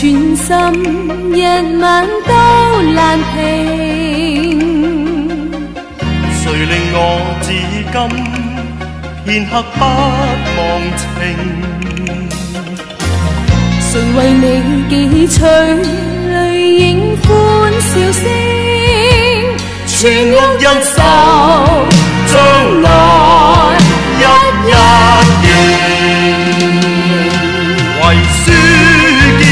全心一晚都難平， 誰令我至今片刻不忘情？ 誰為你記取淚影歡笑聲，全力忍受將來一一贏。 為書劍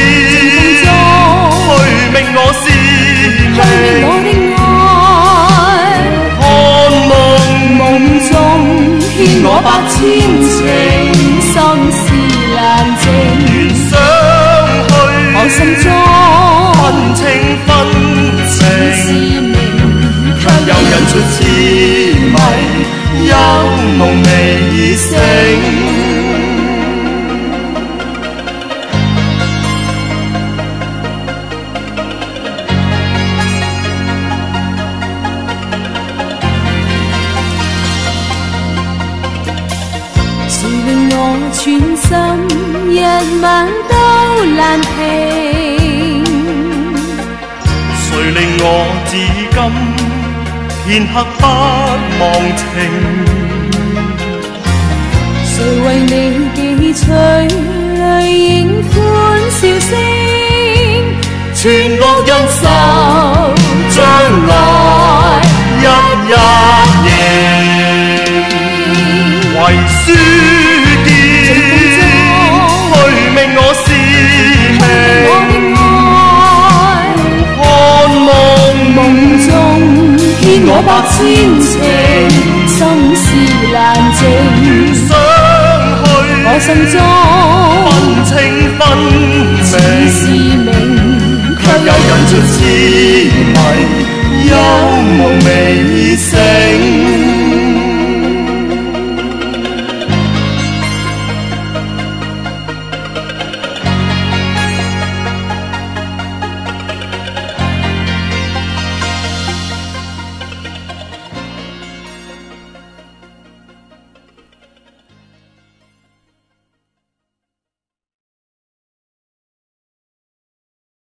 去命我是命， 我的愛看夢中牽我百千情，心事難靜。我心中分清分明，卻又引出痴迷，幽夢未醒。 誰令我全心一晚都難平？ 誰令我至今片刻不忘情？ 誰為你記取淚影歡笑聲，全樂忍受將來一一贏。 為書劍去命我是命，看夢中牽我百千情，心事難靜。我心中分清分明， 是明， 卻又引出痴迷，幽夢未醒。